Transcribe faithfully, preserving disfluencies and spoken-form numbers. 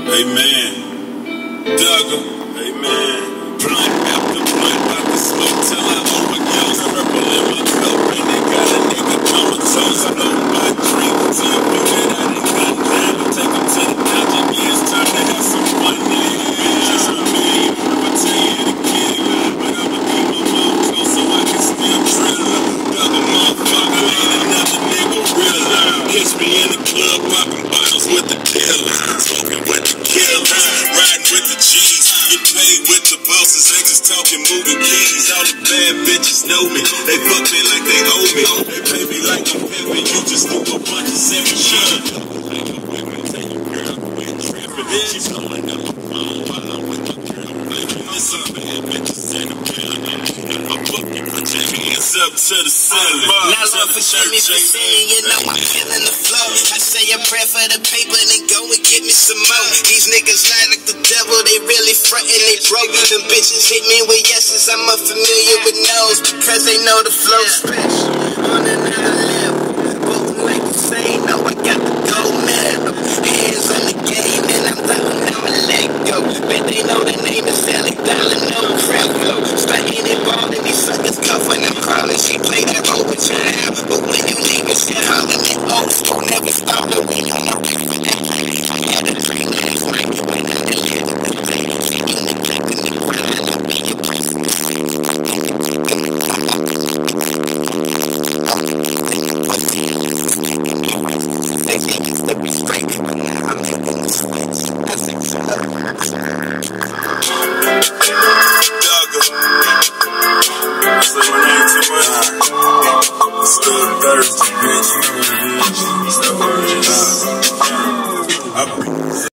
Amen. Dugger. Amen. Blunt after blunt, about to smoke till I overdose. Purple in my cup, and they got a nigga comatose. I know my drink to a few that I done cut down. Take them to the dungeon, yeah, it's time to have some fun. Just for me, I'ma tell you the kid, but I'ma keep my mouth closed so I can still drill her. Dugger motherfucker, ain't another nigga realer. Catch me in the club, popping bottles with the dealer, smoking with the killer, riding with the G's, get paid with the bosses, ain't just talking moving keys. All the bad bitches know me, they fuck me like they owe me, they pay me like I'm pimping, you just do a bunch of seven shit. Like a women, tell your girl quit tripping, she's blowing up my phone while I'm with my girl, baby. There's some bad bitches in the building, I'm fucking put your hands up to the ceiling. Now Lord forgive me for sinning, you know I'm feeling the flow. I say a prayer for the paper, then go and get me some more. These niggas lie like the devil, they really frontin', they broke. Them bitches hit me with yeses, I'm unfamiliar with no's, because they know the flow special. On another level, both like the same, know I got the gold medal. Hands on the game, and I'm down, now I let go. Bet they know the name is Sally Dollar, no crap flow. Stuntin' and ballin', these suckers cuff when I'm crawling. She play that role with your now, but when you leave it, shit hollin' it old school, never stop the way you know they for that lady. I had a dream last night, when I delivered the lady. See you neglecting the grind, I'll be your person. They think it's the restraint, but now I'm making the switch. That's it. Say my name too much. It's still Thursday, bitch. You know what it is. It's the word.